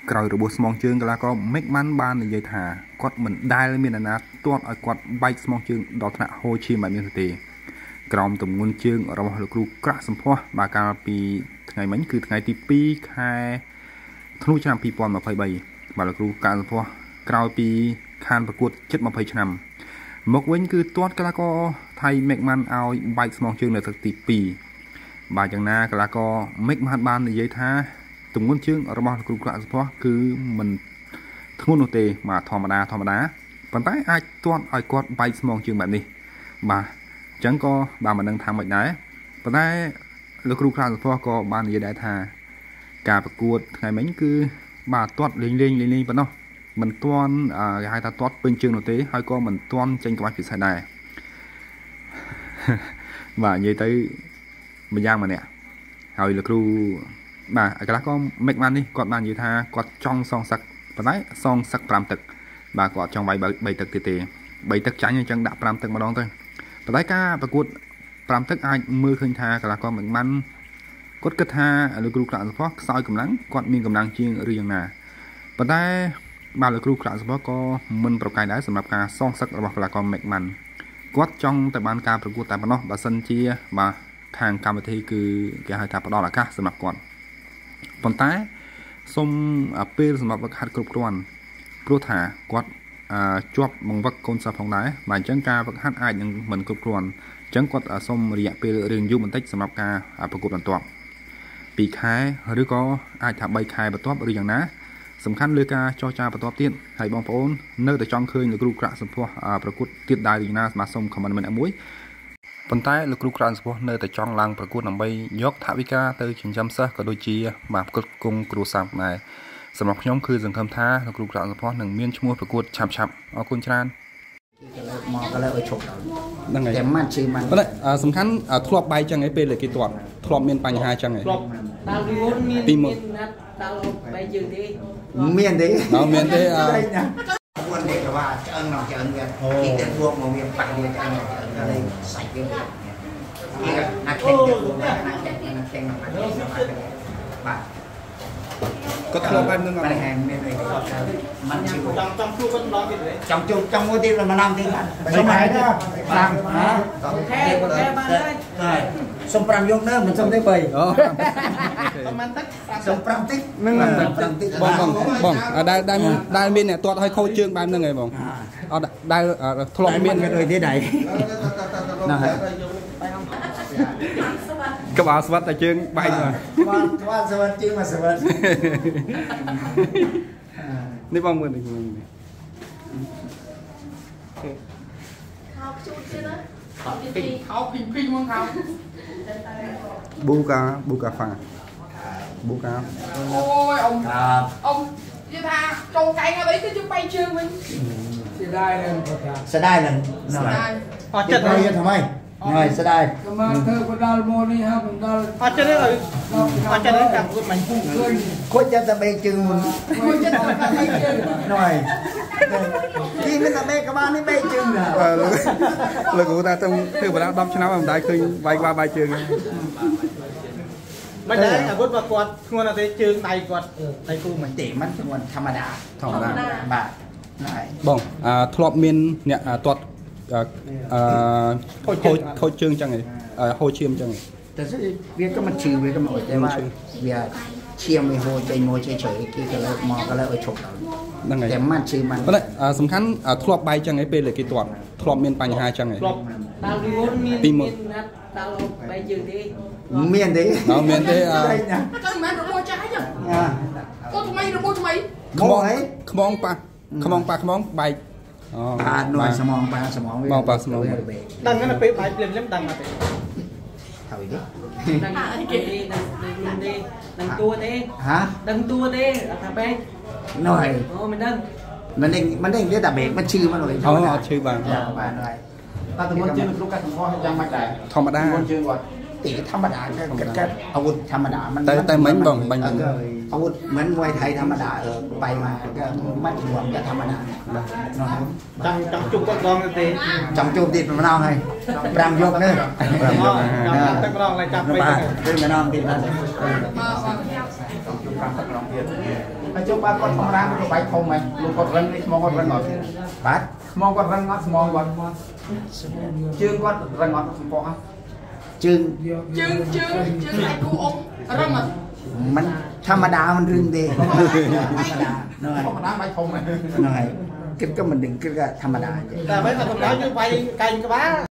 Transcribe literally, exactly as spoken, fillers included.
ក្រោយរបួសស្មងជើងកីឡាករ Make Man បាននិយាយថាគាត់មិនដែលមានអាណាទាត់ឲ្យគាត់បែកស្មងជើងដល់ថ្នាក់ហូរឈាមបែបនេះទេក្រោមទម្ងន់ជើងរបស់លោកគ្រូក្រាក់សម្ផស្សបាទកាលពីថ្ងៃមិញគឺថ្ងៃទីពីរខែធ្នូឆ្នាំពីរពាន់ម្ភៃបីបាទលោកគ្រូក្រាក់សម្ផស្សក្រោយពីខានប្រកួតជិតម្ភៃឆ្នាំមកវិញគឺទាត់កីឡាករថៃ Make Man ឲ្យបែកស្មងជើងនៅទឹកទីពីរបាទយ៉ាងណាកីឡាករ Make Man បាននិយាយថាទម្ងន់ជើងរបស់លោកគ្រូក្រាក់សម្ផស្សគឺមិនធ្ងន់នោះទេបាទធម្មតាធម្មតាប៉ុន្តែអាចទាត់ឲ្យគាត់បែកស្មងជើងបែបនេះបាទអញ្ចឹងក៏បានមិនដឹងថាម៉េចដែរប៉ុន្តែលោកគ្រូក្រាក់សម្ផស្សក៏បាននិយាយដែរថាការប្រកួតថ្ងៃមិញគឺបាទទាត់លេងលេងលេងលេងប៉ុណ្ណោះមិនទាន់គេហៅថាទាត់ពេញជើងនោះទេហើយក៏មិនទាន់ចេញក្បាច់ពិសេសដែរបាទនិយាយទៅម្យ៉ាងម្នាក់ហើយលោកគ្រូបាទកីឡាករ Make Man នេះគាត់បាននិយាយថាគាត់ចង់សងសឹកប៉ុន្តែសងសឹកប្រាំទឹកបាទគាត់ចង់វាយបីទឹកទៀតទេបីទឹកចាញ់អញ្ចឹងដាក់ប្រាំទឹកម្ដងទៅប៉ុន្តែការប្រកួតប្រាំទឹកអាចមើលឃើញថាកីឡាករ Make Man គាត់គិតថាលោកគ្រូក្រាក់សម្ផស្សខ្សោយកម្លាំងគាត់មានកម្លាំងជាងឬយ៉ាងណាប៉ុន្តែបាទលោកគ្រូក្រាក់សម្ផស្សក៏មិនប្រកែកដែរសម្រាប់ការសងសឹករបស់កីឡាករ Make Man គាត់ចង់តែបានការប្រកួតតែប៉ុណ្ណោះបើសិនជាបាទខាងកម្មវិធីគឺគេហៅថាផ្ដល់ឱកាសសម្រាប់គាត់ប៉ុន្តែសូមពេលសម្រាប់វឹកហាត់គ្រប់គ្រាន់ព្រោះថាគាត់ជាប់បង្វឹកកូនសិស្សផងដែរបាទអញ្ចឹងការវឹកហាត់អាចនឹងមិនគ្រប់គ្រាន់អញ្ចឹងគាត់សូមរយៈពេលរៀងយូរបន្តិចសម្រាប់ការប្រកួតបន្ទាប់ពីរខែឬក៏អាចថាបីខែបន្ទាប់ឬយ៉ាងណាសំខាន់លើការចរចាបន្ទាប់ទៀតហើយបងប្អូននៅតែចង់ឃើញលោកគ្រូក្រាក់សម្ផស្សប្រកួតទៀតដែរឬយ៉ាងណាស្មាសូមខមមិនម្នាក់មួយប៉ុន្តែលោកគ្រូក្រាក់សម្ផស្សនៅតែចង់ឡើងប្រកួតដើម្បីយកថវិកាទៅចិញ្ចឹមសិស្សក៏ដូចជាបាទផ្គត់ផ្គង់គ្រួសារដែរសម្រាប់ខ្ញុំគឺសង្ឃឹមថាលោកគ្រូក្រាក់សម្ផស្សនឹងមានឈ្មោះប្រកួតឆាប់ឆាប់អរគុណច្រើនមកក៏លើឲ្យឈប់ហ្នឹងហើយតែមិនជឿមិនប៉ុន្តែសំខាន់ធ្លាប់បាយចឹងឯងពេលគេទាត់ធ្លាប់មានបញ្ហាចឹងឯងធ្លាប់ដល់ពីមុនមានមានណាត់ដល់បាយជើងទេមានទេដល់មានទេអឺពួននេះក៏ว่าឆ្អឹងនោះឆ្អឹងវាគេទៅរួបមកវាបាក់វាឆ្អឹងឆ្អឹងក៏លេសាច់វាគេណាក់ខេងទៅណាក់ខេងណាក់ខេងបាទគាត់ធ្លាប់បែបហ្នឹងអត់បញ្ហាមានអីមិនជឿចង់ចង់ជួបគាត់ម្ដងទៀតទេចង់ជួបចង់មួយទៀតម្ដងទៀតបាទសុំហើយណាតាមណាខែខែបានហើយសុំប្រាំយកនៅមិនសុំទេបីអូប្រហែលទឹកសុំប្រាំតិចហ្នឹងបងបងបងដែលដែលដែលមានអ្នកទាត់ឲ្យខូចជើងបែបហ្នឹងហ៎បងអត់ដែលធ្លាប់មានដូចទេដែរណាហើយកបោស្វិតតែជើងបែកមកបាទបាទស្វិតជើងមកស្វិតនេះបងមើលនេះខោជូតទៀតណាខោពីខោពីពីមកខោប៊ូកាប៊ូកាហ្វាប៊ូកាអូយអ៊ំអ៊ំនិយាយថាចូលកែងអីទៅជុំបែកជើងវិញស្ដាយនឹងស្ដាយនឹងស្ដាយអត់ចិត្តហើយថ្មីហើយស្ដាយមកធ្វើបណ្ដាលមកនេះហ่าបណ្ដាលអត់ចិត្តទេអត់ចិត្តទេតាមគួតមិនឃើញខូចចិត្តតែបែកជើងមុនខូចចិត្តតែបែកជើងហើយទីមានតែបែកក្បាលនេះបែកជើងណាលោកគ្រូថាទៅធ្វើបណ្ដាលដប់ឆ្នាំមិនដែរឃើញវាយក្បាលបែកជើងមិនដែរអាវុធរបស់គាត់ធ្ងន់អត់ទេជើងដៃគាត់ដៃគូមិនទេមិនធ្ងន់ធម្មតាធម្មតាបាទហើយបងអាធ្លាប់មានអ្នកទាត់អឺខូចខូចជើងចឹងឯងហូរឈាមចឹងតែវាក៏មិនជឿវាក៏មិនអត់ទេបាទវាឈាមវាហូរចេញមកចេញជ្រៅគេក៏លើកមកក៏លើកឲ្យឈប់ដល់ហ្នឹងហើយតែមិនជឿមិនប៉ុន្តែសំខាន់ធ្លាប់បាយចឹងឯងពេលគេទាត់ធ្លាប់មានបញ្ហាចឹងឯងធ្លាប់ដល់ពីមុនមានមានណាត់ដល់បាយជើងទេមានទេដល់មានទេអឺចឹងមិនមែនរបួសចាស់អញ្ចឹងកូនថ្មីរបួសថ្មីខ្មងខ្មងប៉ះខ្មងប៉ះខ្មងបែកអូបាទនោះស្មងប៉ាស្មងវាបងប៉ាស្មងដឹងណាពេលបាយភ្លាមភ្លាមដឹងអត់ទេហើយទេដឹងគេដឹងដឹងទេដឹងតួទេហាដឹងតួទេអត់ថាបែកនោះហើយអូមិនដឹងមិនដឹងមិនដឹងទេតែបែកមិនឈឺមកនោះអូអត់ឈឺបានបាទហើយតែទម្ងន់ជើងលោកកាត់សម្ផស្សយ៉ាងម៉េចដែរធម្មតាទម្ងន់ជើងគាត់ទីធម្មតាគេកាត់អាវុធធម្មតាមិនតែតែមិញបងមិញអាវុធមិនមួយថៃធម្មតាបាយមកក៏មិនរំក៏ធម្មតាបាទចង់ចង់ជុំគាត់ដងទេចង់ជុំទៀតម្ដងហើយប្រាំយកនេះប្រាំយកចង់ទឹកម្ដងlạiចាប់ពេកទឹកម្ដងទៀតបាទចង់ជុំប្រាំទឹកម្ដងទៀតហើយចុះបាទគាត់ធម្មតាគាត់បាយធំហ្នឹងលោកគាត់រឹងនេះស្មងគាត់រឹងអត់បាទស្មងគាត់រឹងអត់ស្មងគាត់ជើងគាត់រឹងអត់សំពកអត់ជើងជើងជើងជើងឯគូអ៊ំរឹងអត់มันธรรมดามันรึงទេធម្មតាហ្នឹងហើយធម្មតាបាយធំហ្នឹងហ្នឹងហើយគិតក៏មិនដឹងគិតក៏ធម្មតាតែមិនធម្មតាយើងបាយកែងក្បាល